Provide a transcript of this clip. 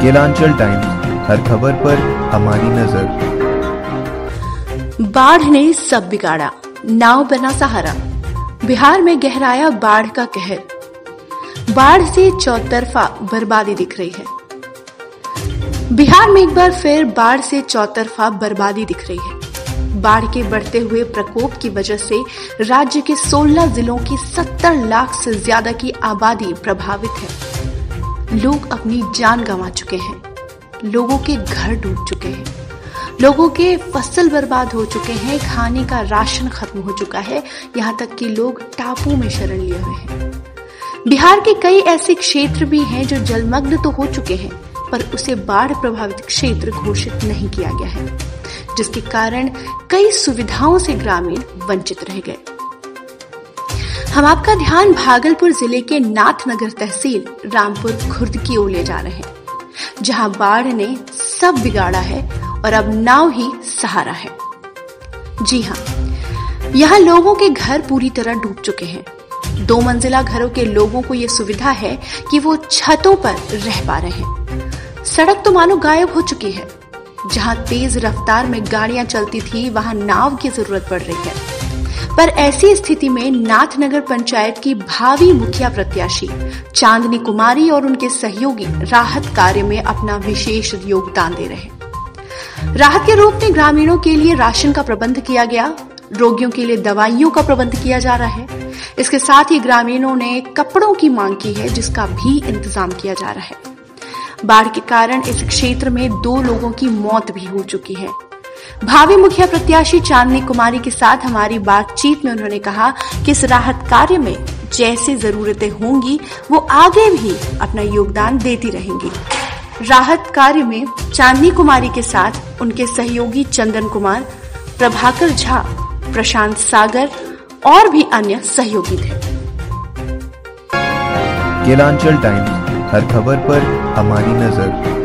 Kelanchal times, हर खबर पर हमारी नजर। बाढ़ ने सब बिगाड़ा, नाव बना सहारा। बिहार में गहराया बाढ़ का कहर। बाढ़ से चौतरफा बर्बादी दिख रही है। बिहार में एक बार फिर बाढ़ से चौतरफा बर्बादी दिख रही है। बाढ़ के बढ़ते हुए प्रकोप की वजह से राज्य के 16 जिलों की 70 लाख से ज्यादा की आबादी प्रभावित है। लोग अपनी जान गंवा चुके हैं, लोगों के घर डूब चुके हैं, लोगों के फसल बर्बाद हो चुके हैं, खाने का राशन खत्म हो चुका है, यहाँ तक कि लोग टापू में शरण लिए हुए हैं। बिहार के कई ऐसे क्षेत्र भी हैं जो जलमग्न तो हो चुके हैं, पर उसे बाढ़ प्रभावित क्षेत्र घोषित नहीं किया गया है, जिसके कारण कई सुविधाओं से ग्रामीण वंचित रह गए। हम आपका ध्यान भागलपुर जिले के नाथनगर तहसील रामपुर खुर्द की ओर ले जा रहे हैं, जहां बाढ़ ने सब बिगाड़ा है और अब नाव ही सहारा है। जी हां, यहां लोगों के घर पूरी तरह डूब चुके हैं। 2 मंजिला घरों के लोगों को यह सुविधा है कि वो छतों पर रह पा रहे हैं। सड़क तो मानो गायब हो चुकी है। जहां तेज रफ्तार में गाड़ियां चलती थी, वहां नाव की जरूरत पड़ रही है। पर ऐसी स्थिति में नाथनगर पंचायत की भावी मुखिया प्रत्याशी चांदनी कुमारी और उनके सहयोगी राहत कार्य में अपना विशेष योगदान दे रहे हैं। राहत के रूप में ग्रामीणों के लिए राशन का प्रबंध किया गया, रोगियों के लिए दवाइयों का प्रबंध किया जा रहा है। इसके साथ ही ग्रामीणों ने कपड़ों की मांग की है, जिसका भी इंतजाम किया जा रहा है। बाढ़ के कारण इस क्षेत्र में 2 लोगों की मौत भी हो चुकी है। भावी मुखिया प्रत्याशी चांदनी कुमारी के साथ हमारी बातचीत में उन्होंने कहा कि इस राहत कार्य में जैसी जरूरतें होंगी वो आगे भी अपना योगदान देती रहेंगी। राहत कार्य में चांदनी कुमारी के साथ उनके सहयोगी चंदन कुमार, प्रभाकर झा, प्रशांत सागर और भी अन्य सहयोगी थे। केलांचल टाइम्स, हर खबर पर हमारी नजर।